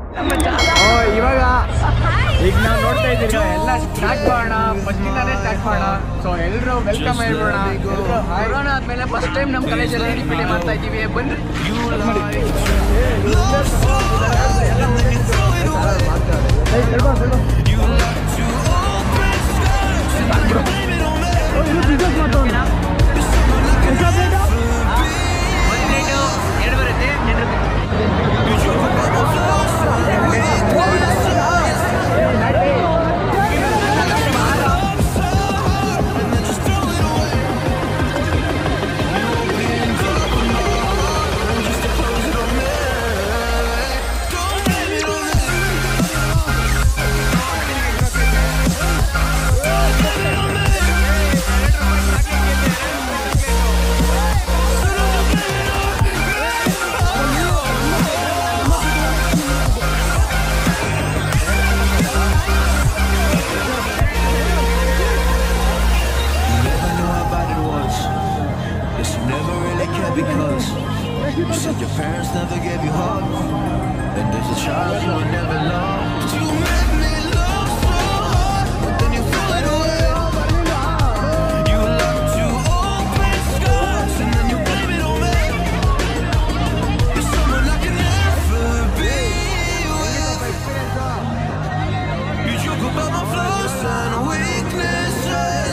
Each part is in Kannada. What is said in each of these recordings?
ಇವಾಗ ಈಗ ನಾವು ನೋಡ್ತಾ ಇದ್ದೀವಿ ಎಲ್ಲ ಸ್ಟಾರ್ಟ್ ಮಾಡೋಣ, ಫಸ್ಟಿಂದಾನೇ ಸ್ಟಾರ್ಟ್ ಮಾಡೋಣ. ಸೊ ಎಲ್ಲರೂ ವೆಲ್ಕಮ್ ಹೇಳ್ಬೋಣ. ಕೊರೋನಾ ಆದ್ಮೇಲೆ ಫಸ್ಟ್ ಟೈಮ್ ನಮ್ಮ ಕಾಲೇಜಲ್ಲಿ ರಿಪೀಟ್ ಮಾಡ್ತಾ ಇದ್ದೀವಿ. ಬನ್ನಿ because you said your parents never gave you hugs, and there's a child you will never love. But you make me love so hard, but then you throw it away. You love to open scars, and then you blame it on me. You're someone I can never be with. You joke about my flaws and weaknesses.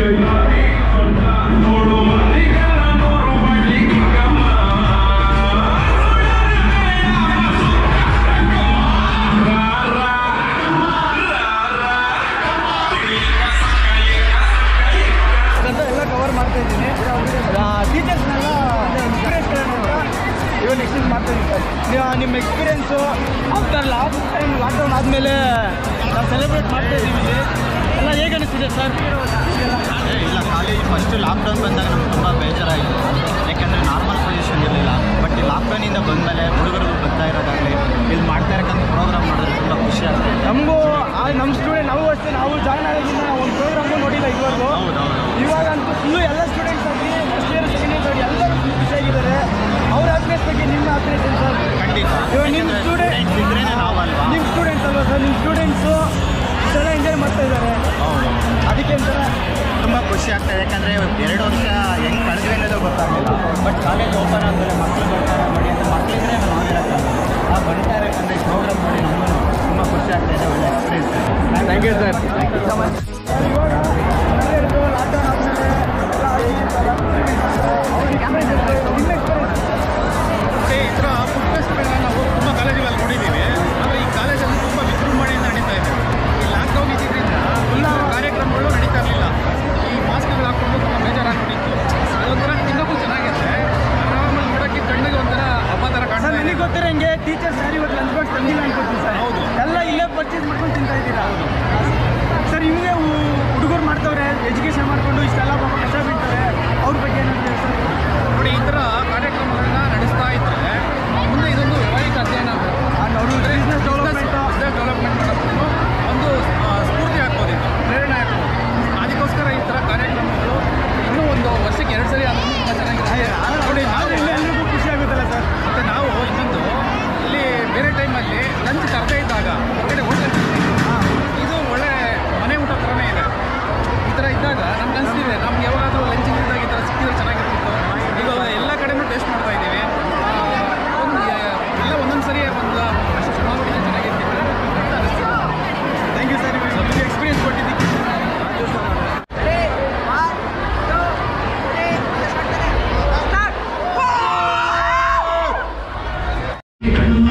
ಎಲ್ಲ ಕವರ್ ಮಾಡ್ತಾ ಇದ್ದೀನಿ. ಟೀಚರ್ಸ್ನೆಲ್ಲ ಇವಾಗ ಎಕ್ಸ್ಚೇಂಜ್ ಮಾಡ್ತಾ ಇದ್ದೀನಿ ಸರ್. ನಿಮ್ಮ experience after last time lockdown ಆದಮೇಲೆ ನಾವು ಸೆಲೆಬ್ರೇಟ್ ಮಾಡ್ತಾ ಇದ್ದೀವಿ ಎಲ್ಲ ಹೇಗೆ ಅನಿಸ್ತಿದೆ ಸರ್? ಇಲ್ಲ, ಕಾಲೇಜ್ ಫಸ್ಟು ಲಾಕ್ಡೌನ್ ಬಂದಾಗ ನಮ್ಗೆ ತುಂಬ ಬೇಜಾರಾಯಿತು. ಯಾಕೆಂದರೆ ನಾರ್ಮಲ್ ಪೊಸಿಷನ್ ಇರಲಿಲ್ಲ. ಬಟ್ ಈ ಲಾಕ್ಡೌನಿಂದ ಬಂದಮೇಲೆ ಹುಡುಗರು ಬರ್ತಾ ಇರೋದಾಗಲಿ ಇಲ್ಲಿ ಮಾಡ್ತಾ ಇರೋಕ್ಕಂಥ ಪ್ರೋಗ್ರಾಮ್ ಮಾಡಿದ್ರೆ ತುಂಬ ಖುಷಿ ಆಗ್ತದೆ. ನಮಗೂ ನಮ್ಮ ಸ್ಟೂಡೆಂಟ್ ನಾವು ಅಷ್ಟೇ, ನಾವು ಜಾಯ್ನ್ ಆಗೋದ್ರಿಂದ ಒಂದು ಪ್ರೋಗ್ರಾಮು ನೋಡಿಲ್ಲ ಇವಾಗೂ. ಇವಾಗಂತೂ ಫುಲ್ಲು ಎಲ್ಲ ಸ್ಟೂಡೆಂಟ್ಸ್ ಆಗಿ ಫಸ್ಟ್ ಇಯರ್ ಸೆಕೆಂಡ್ ಇಯರ್ ಆಗಿ ಎಲ್ಲರೂ ಖುಷಿಯಾಗಿದ್ದಾರೆ. ಅವ್ರ ಹ್ಯಾಪಿನೆಸ್ ಬಗ್ಗೆ ನಿಮ್ಮ ಹ್ಯಾಪಿನೆಸ್ ಏನು ಸರ್? ಖಂಡಿತ. ಇವಾಗ ನಿಮ್ಮ ಸ್ಟೂಡೆಂಟ್ಸ್ ಇದ್ರೇ ನಾವಲ್ವಾ, ನಿಮ್ಮ ಸ್ಟೂಡೆಂಟ್ಸ್ ಅಲ್ವಾ ಸರ್? ನಿಮ್ಮ ಸ್ಟೂಡೆಂಟ್ಸು ಇಷ್ಟೆಲ್ಲ ಎಂಜಾಯ್ ಮಾಡ್ತಾ ಇದ್ದಾರೆ. ಹೌದು, ಅದಕ್ಕೆ ಅಂತಾರೆ ತುಂಬ ಖುಷಿ ಆಗ್ತದೆ. ಯಾಕಂದರೆ 2 ವರ್ಷ ಹೆಂಗೆ ಕಳೆದ್ವಿ ಅನ್ನೋದು ಗೊತ್ತಾಗಲಿಲ್ಲ. ಬಟ್ ಕಾಲೇಜ್ ಓಪನ್ ಆದಮೇಲೆ ಮಕ್ಕಳು ಬರ್ತಾರೆ ಮಾಡಿ ಅಂತ ಮಕ್ಕಳಿದ್ರೆ ನಾವು ಆಗಿರೋಕ್ಕಲ್ಲ ಆ ಬರ್ತಾ ಇರೋಕ್ಕಂದ್ರೆ ಈ ಪ್ರೋಗ್ರಾಮ್ ಮಾಡಿ ನಮಗೂ ತುಂಬ ಖುಷಿ ಆಗ್ತಾಯಿದೆ. ಒಳ್ಳೆ ಎಕ್ಸ್ಪೀರಿಯನ್ಸ್. Thank you sir. ಇವಾಗ ಲಾಕ್ಡೌನ್